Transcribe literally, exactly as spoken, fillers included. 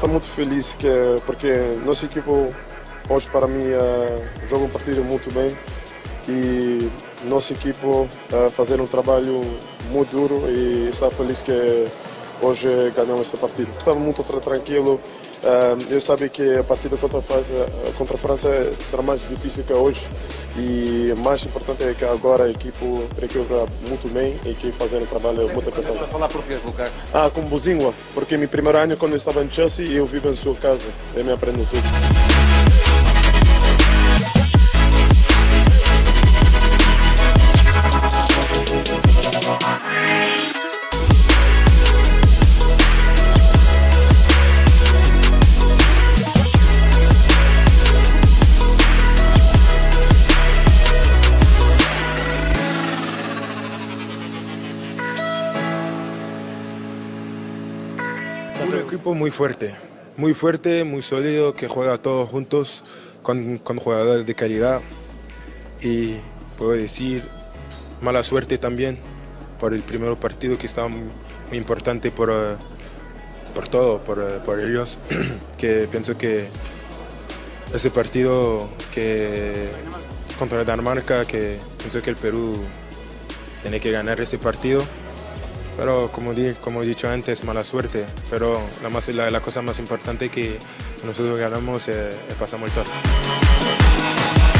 estou muito feliz que, porque nosso equipo hoje para mim uh, joga um partido muito bem e nosso equipo uh, fazer um trabalho muito duro e está feliz que hoje ganhamos este partido. Estava muito tra tranquilo. Uh, eu sabia que a partida contra a, França, contra a França será mais difícil que hoje e o mais importante é que agora a equipe joga muito bem e que fazendo um trabalho muito importante. Estás a falar português, Lucas? Ah, como Buzingua, porque meu primeiro ano quando eu estava em Chelsea eu vivo em sua casa e me aprendo tudo. Un equipo muy fuerte, muy fuerte, muy sólido, que juega todos juntos con, con jugadores de calidad y puedo decir mala suerte también por el primer partido que estaba muy, muy importante por, uh, por todo, por, uh, por ellos, que pienso que ese partido que contra Dinamarca, que pienso que el Perú tiene que ganar ese partido. Pero como, di, como he dicho antes, mala suerte. Pero la, más, la, la cosa más importante es que nosotros ganamos y eh, pasamos el torneo.